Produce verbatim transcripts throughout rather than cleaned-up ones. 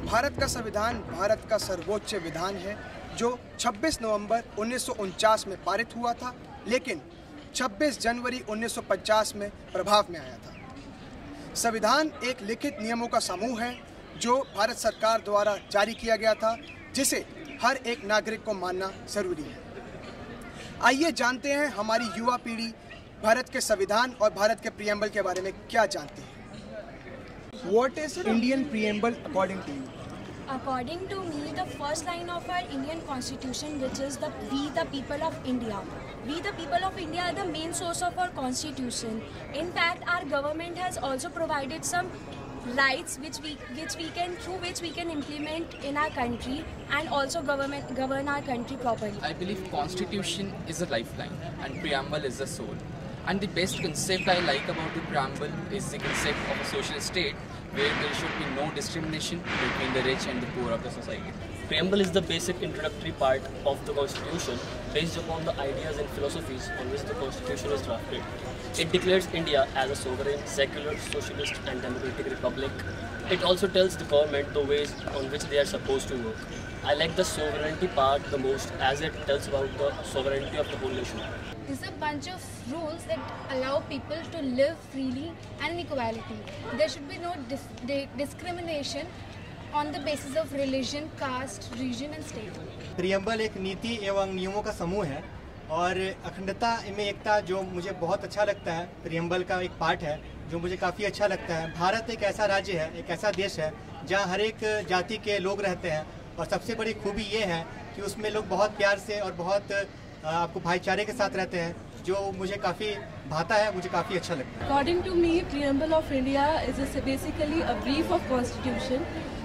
भारत का संविधान भारत का सर्वोच्च विधान है जो छब्बीस नवंबर उन्नीस सौ उनचास में पारित हुआ था, लेकिन छब्बीस जनवरी उन्नीस सौ पचास में प्रभाव में आया था। संविधान एक लिखित नियमों का समूह है जो भारत सरकार द्वारा जारी किया गया था, जिसे हर एक नागरिक को मानना जरूरी है। आइए जानते हैं हमारी युवा पीढ़ी भारत के संविधान और भारत के प्रीएम्बल के बारे में क्या जानती है। What is Indian preamble according to you? According to me, the first line of our Indian Constitution, which is the "We the people of India." We the people of India are the main source of our Constitution. In fact, our government has also provided some rights which we which we can through which we can implement in our country and also government govern our country properly. I believe Constitution is a lifeline and Preamble is the soul. And the best concept I like about the Preamble is the concept of a social state where there should be no discrimination between the rich and the poor of the society. Preamble is the basic introductory part of the Constitution based upon the ideas and philosophies on which the Constitution is drafted. It declares India as a sovereign, secular, socialist and democratic republic. It also tells the government the ways on which they are supposed to work. I like the sovereignty part the most as it tells about the sovereignty of the whole nation. This is a bunch of rules that allow people to live freely and in equality. There should be no dis di discrimination on the basis of religion, caste, region and state. Preamble एक नीति एवं नियमों का समूह है और अखंडता में एकता जो मुझे बहुत अच्छा लगता है, प्रियम्बल का एक पार्ट है जो मुझे काफ़ी अच्छा लगता है। भारत एक ऐसा राज्य है, एक ऐसा देश है जहाँ हर एक जाति के लोग रहते हैं और सबसे बड़ी खूबी ये है कि उसमें लोग बहुत प्यार से और बहुत आपको भाईचारे के साथ रहते हैं, जो मुझे काफ़ी भाता है, मुझे काफ़ी अच्छा लगता है। According to me, Preamble of India is basically a brief of Constitution,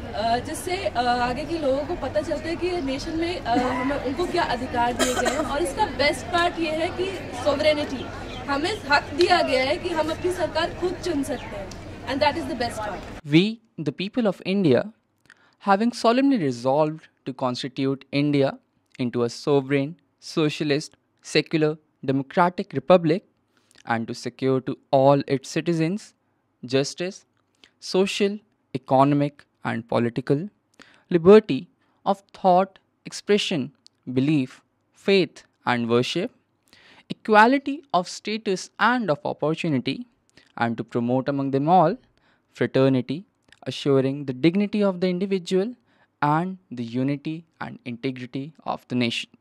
जिससे आगे के लोगों को पता चलता है कि नेशन में हमें उनको क्या अधिकार दिए गए हैं। और इसका बेस्ट पार्ट ये है कि सोवरेनिटी, हमें हक दिया गया है कि हम अपनी सरकार खुद चुन सकते हैं, and that is the best part. We, the people of India, having solemnly resolved to constitute India into a sovereign, socialist, secular, democratic republic and to secure to all its citizens justice, social, economic and political, liberty of thought, expression, belief, faith and worship, equality of status and of opportunity, and to promote among them all fraternity, assuring the dignity of the individual and the unity and integrity of the nation.